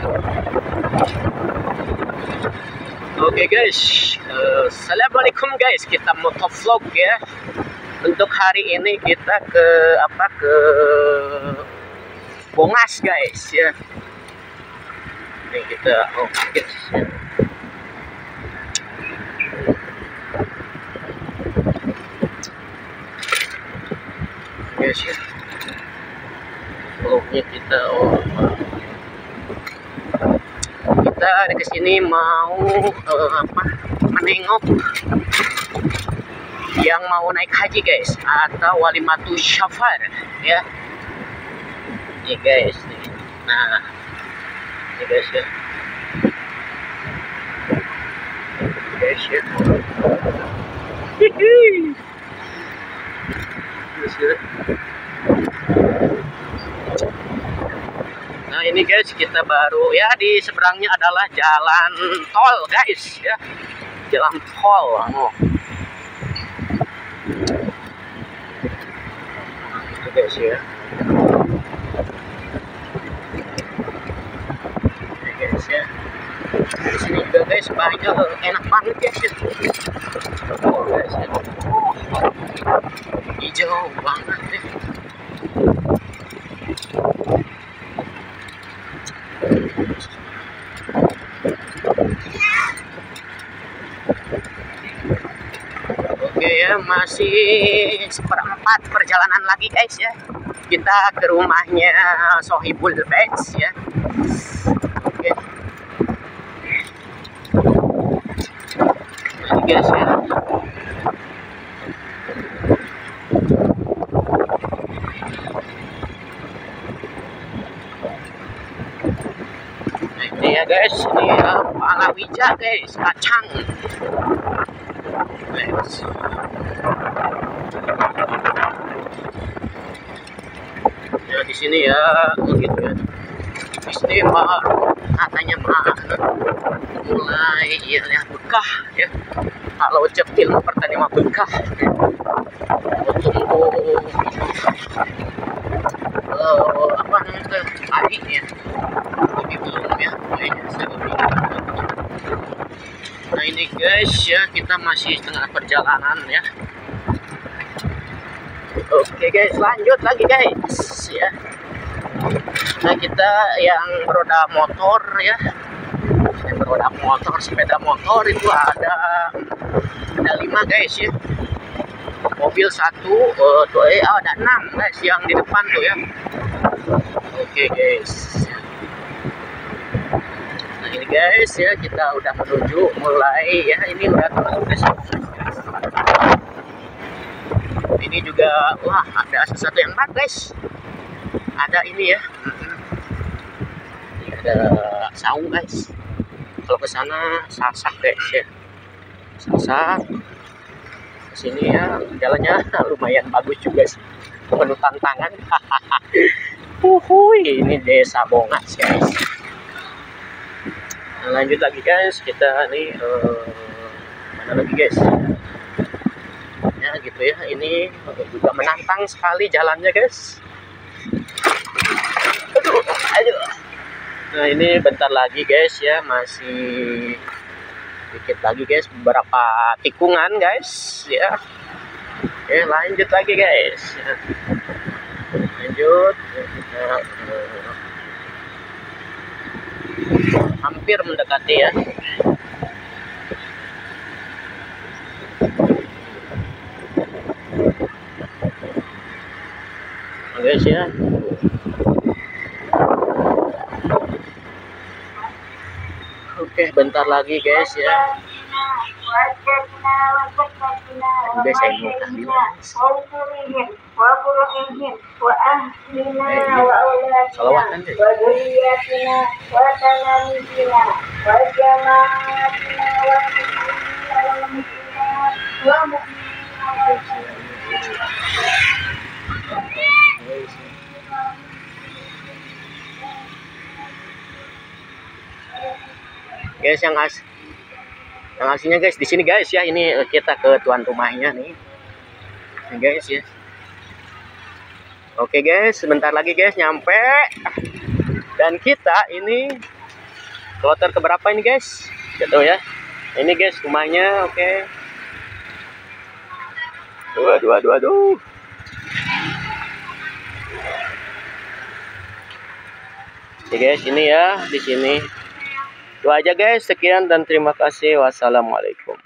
Oke guys, assalamualaikum guys. Kita motovlog ya. Untuk hari ini kita ke Bongas guys ya. Ini kita guys ya. Guys ya. Vlognya kita kita ada kesini mau menengok yang mau naik haji guys, atau walimatus syafar ya. Ini guys nih. Nah ini guys ya, guys ya. Guys ya. Nah ini guys, kita baru ya, di seberangnya adalah jalan tol guys ya, jalan tol. Itu guys ya. Ini guys ya. Di sini juga guys banyak, enak banget guys ya. Oh guys ya. Hijau banget ya. Oke ya, masih seperempat perjalanan lagi guys ya. Kita ke rumahnya Sohibul Beds ya. Oke. Ini guys ya. Nah, ini ya guys, ini ya palawija guys, kacang. Guys. Ya di sini ya begitu ya. Di sini katanya mulai ya bekah ya. Kalau cepil pertanian mah bekah. Tunggu apa namanya padi ya. Lebih belum ya. Nah ini guys ya, kita masih tengah perjalanan ya. Oke guys, lanjut lagi guys ya. Nah kita yang beroda motor ya, yang beroda motor, sepeda motor itu ada 5 guys ya. Mobil 1, ada 6 guys yang di depan tuh ya. Oke guys. Nah ini guys ya, kita udah menuju mulai ya, ini udah guys. Ini juga wah, ada sesuatu yang bagus guys. Ada ini ya. Ini ada saung guys. Kalau ke sana sasak guys ya. Sasak. Sini ya, jalannya lumayan bagus juga sih. Penuh tantangan. Ini desa Bongas guys. Nah, lanjut lagi guys, kita nih mana lagi guys? Ya gitu ya, ini juga menantang sekali jalannya guys. Aduh. Nah ini bentar lagi guys ya, masih dikit lagi guys, beberapa tikungan guys ya. Oke lanjut lagi guys ya. Lanjut kita hampir mendekati ya. Guys ya. Oke bentar lagi guys ya. Guys saya mau tahlil. Salawatan deh. Guys yang aslinya guys di sini guys ya, ini kita ke tuan rumahnya nih. Ini guys ya. Oke guys, sebentar lagi guys nyampe. Dan kita ini kloter keberapa ini guys? Gitu ya. Ini guys rumahnya, oke. Aduh. Oke guys, ini ya di sini. Itu aja guys, sekian dan terima kasih. Wassalamualaikum.